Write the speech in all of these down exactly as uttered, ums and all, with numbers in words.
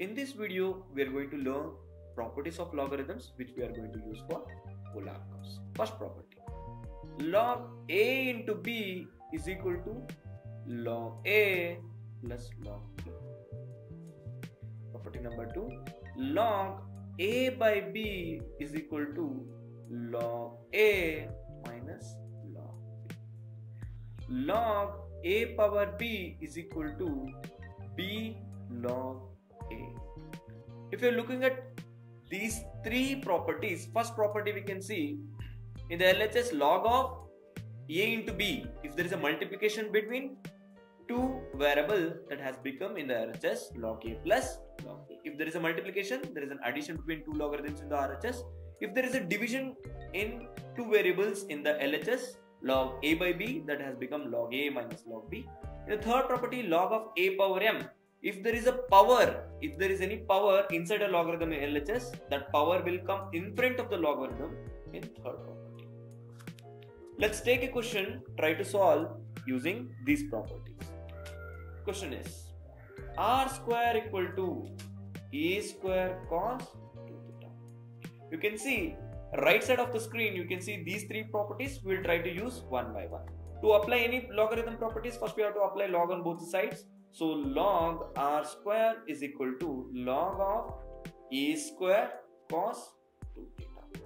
in this video, we are going to learn properties of logarithms, which we are going to use for polar curves. First property, log A into B is equal to log A plus log B. Property number two, log A by B is equal to log A minus log B. Log A power B is equal to B log A. If you're looking at these three properties, first property we can see in the L H S, log of A into B, if there is a multiplication between two variables, that has become in the R H S log A plus log B. If there is a multiplication, there is an addition between two logarithms in the R H S. If there is a division in two variables in the L H S, log A by B, that has become log A minus log B. In the third property, log of A power M, if there is a power, if there is any power inside a logarithm in L H S, that power will come in front of the logarithm in third property. Let's take a question, try to solve using these properties. Question is, R square equal to A square cos two theta. You can see right side of the screen, you can see these three properties. We will try to use one by one. To apply any logarithm properties, first we have to apply log on both sides. So log R square is equal to log of A square cos two theta.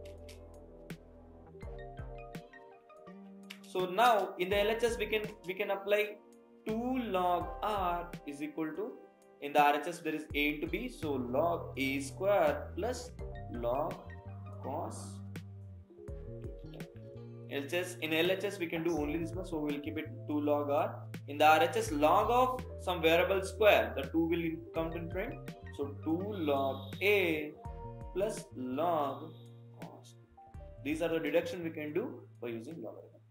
So now in the L H S we can we can apply two log R is equal to, in the R H S there is A into B, so log A square plus log cos two theta. L H S, in L H S we can do only this one, so we will keep it two log R. In the R H S, log of some variable square, the two will come in front, so two log A plus log cos. These are the deduction we can do by using logarithm.